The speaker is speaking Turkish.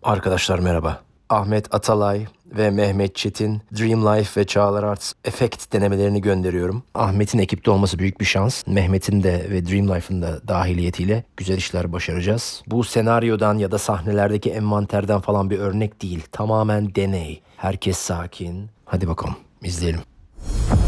Arkadaşlar merhaba. Ahmet Atalay ve Mehmet Çetin Dream Life ve Çağlar Arts Effect denemelerini gönderiyorum. Ahmet'in ekipte olması büyük bir şans. Mehmet'in de ve Dream Life'ın da dahiliyetiyle güzel işler başaracağız. Bu senaryodan ya da sahnelerdeki envanterden falan bir örnek değil. Tamamen deney. Herkes sakin. Hadi bakalım izleyelim.